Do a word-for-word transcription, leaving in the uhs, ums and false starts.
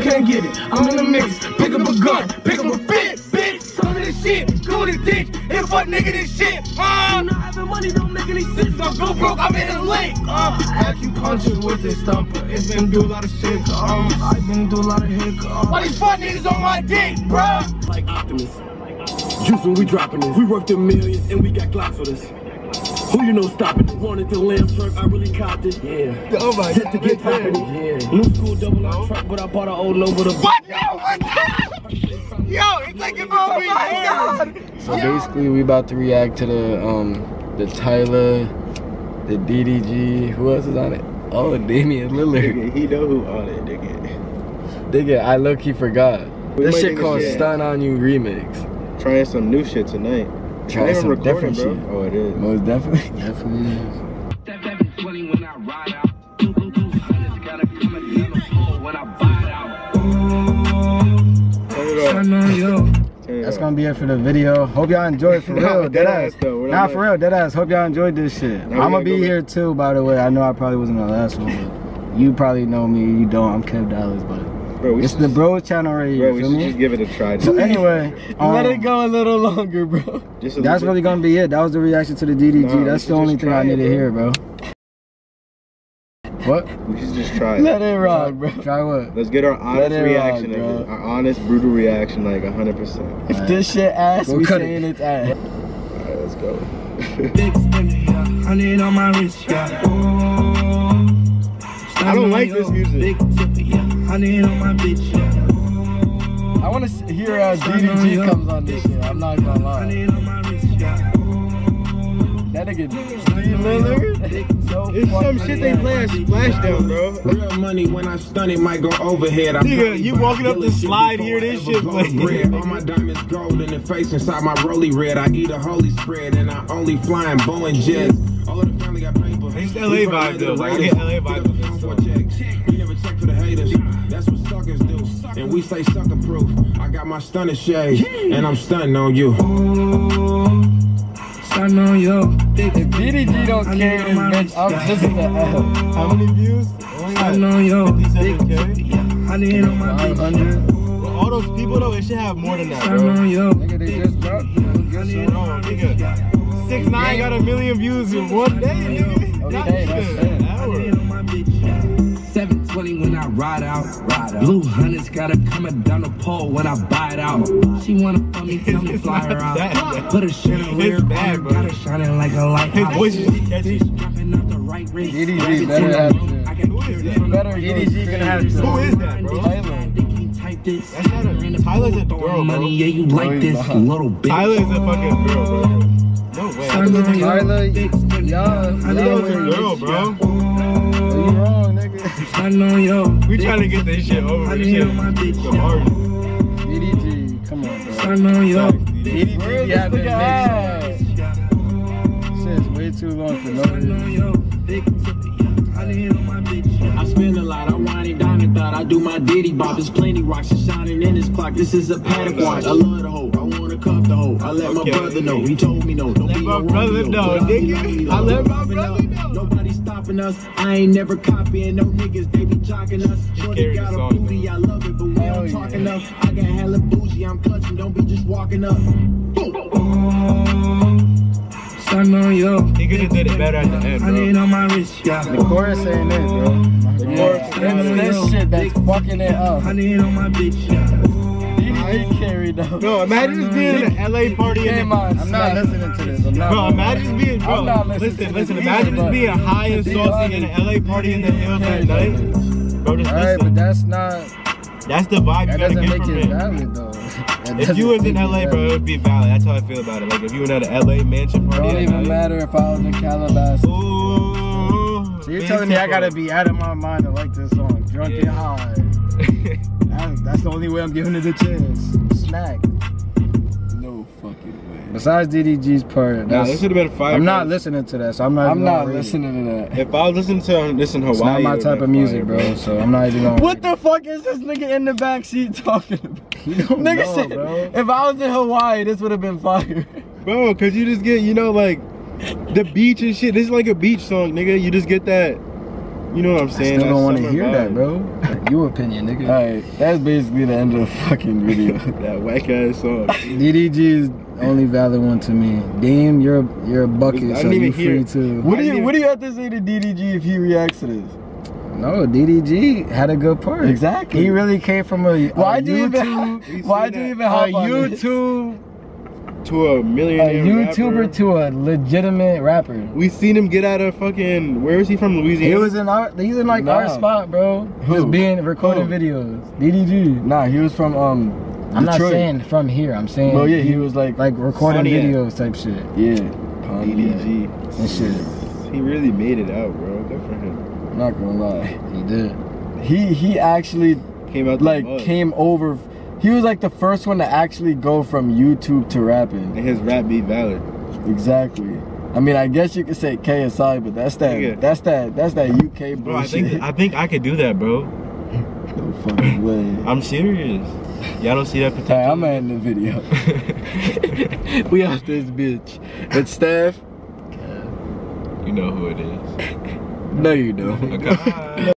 can't get it. I'm in the mix. Pick up a gun, pick up a fit, bitch. Some of this shit, go to the ditch. And fuck nigga this shit. Uh, not having money don't make any sense. I'm go broke, I'm in the lake. Uh, acupuncture with this stumper. It's been through a lot of shit. Um, I've been through a lot of hiccups. Why these fuck niggas on my dick, bruh? Like optimists. Juice when we dropping this. We worked a millions and we got Glocks with us. Who you know stopping it? Wanted the lamb truck, I really copped it. Yeah. Oh my God. To get topping it. Yeah. New school double R truck, but I bought an old Nova. The what? Yo, what? Yo, it's like a oh my God. So basically, we about to react to the um the Tyla, the D D G. Who else is on it? Oh, Damian Lillard. Nigga, he know who on it, nigga. Nigga, I low-key forgot. We This might shit nigga called shit. Stun On You Remix. Trying some new shit tonight. Trying some different bro. shit. Oh, it is. Most definitely. Definitely is. That's gonna be it for the video. Hope y'all enjoyed for real. Dead ass. Nah, for real, dead ass. Hope y'all enjoyed this shit. I'm gonna be here too, by the way. I know I probably wasn't the last one, but you probably know me. You don't. I'm Kev Dallas, but bro, it's the Bros channel right here. Bro, we should just give it a try. So anyway, um, let it go a little longer, bro. Just that's really gonna be it. That was the reaction to the D D G. No, that's the only thing I need to hear, bro. What? We should just try it. Let it rock, bro. Try what? Let's get our honest reaction, rock, bro. Our honest, brutal reaction, like one hundred percent. If right. this shit ass, we saying it. it's ass. Alright, let's go. Big spinner, yeah. Honey on my wrist, yeah. I don't like this music. Big tipper, yeah. Honey on my bitch, yeah. I want to hear how D D G comes on this shit. I'm not gonna lie. Honey on my wrist, yeah. That nigga, Lillard. It's some shit they play at Splashdown, bro. Real money when I stun it might go overhead. Nigga, you walking up the slide here, this shit play. All my diamonds gold in the face inside my rolly red. I eat a holy spread and I only fly in Boeing jets. All of the family got paper. It's L A vibe though. Like I get L A vibe. We never check for the haters. That's what suckers do. And we say sucker proof. I got my stunner shade and I'm stunting on you. Stun on you. If D D G don't care this bitch, I'm just in the L. How many views? Stun on you. fifty-seven K. Honey on my five hundred. Well, all those people though, it should have more than that, bro. Stun on you. Nigga, they just dropped it. Bro, nigga. six nine got a million views in one day, nigga. Okay, that's it. seven twenty when I ride out. Ride out. Blue hunters gotta come down the pole when I buy it out. She wanna fuck me, tell me fly her out. Bad, Put a chandelier on her, got her shining like a light. His voice is catchy. Dropping out the right wrist. D D G better have to. Who is that? Better D D G gonna have to. Who is that, bro? Tyla. That's not a, Tyla's a girl, bro. Yeah, you like this little bitch. Tyla is a fucking girl, bro. No way. Tyla, y'all, Tyla's a girl, bro. You wrong, nigga. I know yo. We trying to get this shit over. This shit is the hard. D D G, come on, bro. I know yo. D D G, yeah, been shit's way too long for no reason. I spend a lot, I whining down and thought I do my diddy bop. There's plenty rocks and shining in this clock. This is a paddock watch. I love the hoe, I wanna cuff the hoe. I let Okay. my brother know, he told me no. Don't Let be my no brother Romeo. know, nigga. I let my brother know. Nobody stopping us. I ain't never copying no niggas, they be jocking us. Shorty got a song, booty, I love it, but we don't talk enough. I got hella bougie, I'm clutching, don't be just walking up. Stun on yo. He could have did it better at the end, Honey bro. on my wrist, yeah. The chorus ain't it, bro. The chorus, that's this shit that's fucking it up. Honey on my bitch, yeah. D D G carried though. Bro, imagine just being in an L A party and Came on, I'm not listening to this. I'm not. Bro, imagine just being, bro, I'm not listening listen, to listen, this imagine either, just being high and be saucy in an L A party in the hills at night. Bro, just Alright, but listen. that's not. That's the vibe you That gotta doesn't get make from it it. valid though. That If you doesn't was in make L A, it bro, it valid. would be valid. That's how I feel about it. Like, if you was at an L A mansion It party don't at even night. matter if I was in Calabasas. Ooh. So you're telling me I gotta be out of my mind to like this song, drunk and high. that's, that's the only way I'm giving it a chance. Smack. No fucking way. Besides D D G's part, Nah, that's, this should have been five. I'm not listening to that, so I'm not. I'm even not gonna read listening to that. If I was listening to this in Hawaii, It. It's not my it type would've of been music, fire, bro. So I'm not even gonna. What the fuck is this nigga in the back seat talking about? You don't Nigga know, said, bro. if I was in Hawaii, this would have been fire. Bro, cause you just get, you know, like the beach and shit. This is like a beach song, nigga. You just get that You know what I'm saying? I still don't want to summer hear vibe. that, bro. Your opinion, nigga. Alright, that's basically the end of the fucking video. That whack ass song. D D G is the only valid one to me. Dame, you're a, you're a bucket, I so didn't you even hear free it. too. What do I you didn't- What do you have to say to D D G if he reacts to this? No, D D G had a good part. Exactly. He really came from a, a Why'd you YouTube, even Why'd you that. even a hop on this? YouTube, To a a millionaire YouTuber rapper. to a legitimate rapper. We seen him get out of fucking. Where is he from? Louisiana. He was in our, he's in like our Nah. spot, bro. Who? Just being recording Who? videos. D D G. Nah, he was from um I'm not Detroit. saying from here. I'm saying. Well, yeah, he was like like recording Pontiac. videos type shit yeah, D D G. and shit. He really made it out, bro. Good for him. I'm not gonna lie. He did. He he actually Came out the like mud. came over. He was like the first one to actually go from YouTube to rapping. And his rap beat valid. Exactly. I mean, I guess you could say K S I, but that's that. Yeah. That's that. That's that U K Bro, I bullshit. think I think I could do that, bro. No fucking way. I'm serious. Y'all don't see that potential. Hey, I'm ending the video. We off this bitch. It's Steph. You know who it is. No, you don't. Okay.